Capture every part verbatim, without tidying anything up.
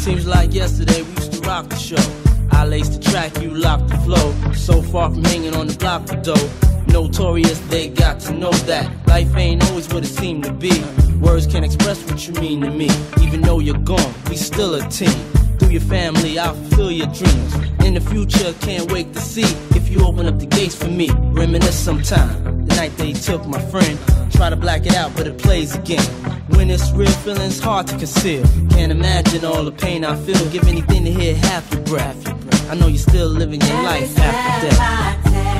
Seems like yesterday we used to rock the show. I laced the track, you locked the flow. So far from hanging on the block for dough. Notorious, they got to know that life ain't always what it seemed to be. Words can't express what you mean to me. Even though you're gone, we still a team. Through your family, I'll fulfill your dreams. In the future, can't wait to see if you open up the gates for me. Reminisce sometime, the night they took my friend. Try to black it out, but it plays again. When it's real, feeling's hard to conceal. Can't imagine all the pain I feel. Give anything to hear half your breath. I know you're still living your life after death.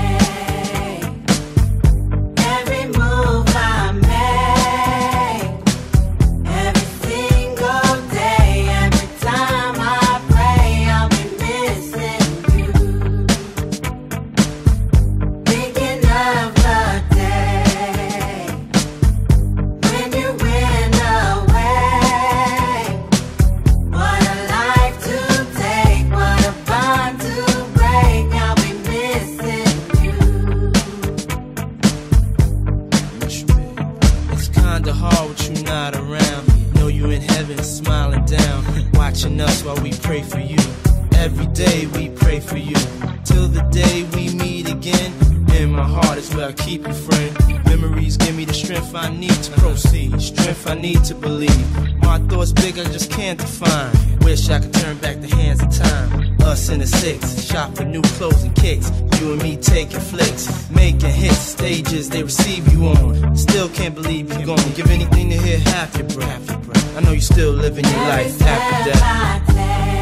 Hard with you not around. Know you in heaven smiling down, watching us while we pray for you. Every day we pray for you, till the day we meet again. In my heart is where I keep you, friend. Memories give me the strength I need to proceed, strength I need to believe. My thoughts big, I just can't define. Wish I could turn back the hands of time. Us in the six, shop for new clothes and kicks. You and me taking flicks, making hits, stages they receive you on. Still can't believe you're gone. Give anything to hear half your breath. I know you're still living your life after death.